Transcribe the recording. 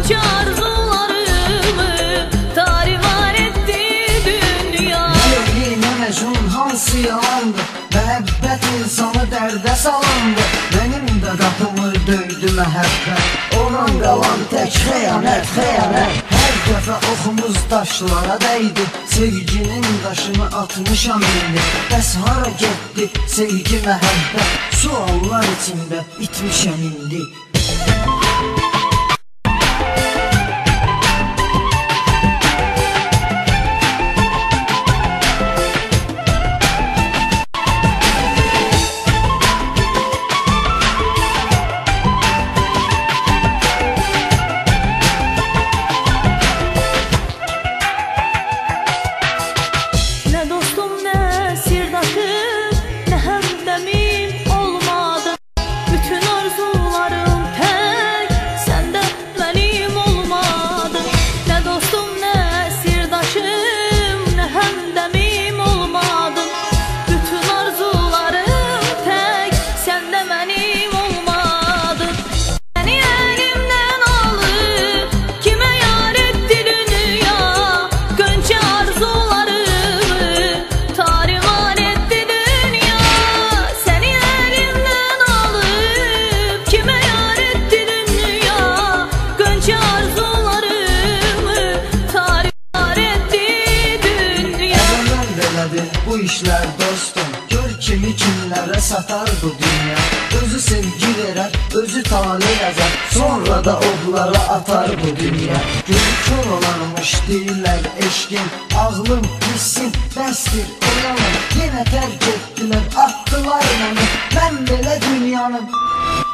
Gönçe arzularımı tariman etti dünya. Yine mecnun hansı yalandı, məhəbbət insanı dərdə salandı. Benim de qapımı döydü məhəbbət, olan qalan tək xəyanət, xəyanət. Hər dəfə oxumuz daşlara dəydi, sevginin daşını atmışam indi. Bəs hara getdi sevgi məhəbbət, suallar içində itmişəm indi. Bu işler dostum, gör kimi kimlərə satar bu dünya. Özü sevgi verər, özü tale yazar, sonra da odlara atar bu dünya. Gözü kör olarmış deyirlər eşkin, ağlım, hissim, bəsdir oyanım. Yenə tərk etdilər, attılar məni, mən belə dünyanın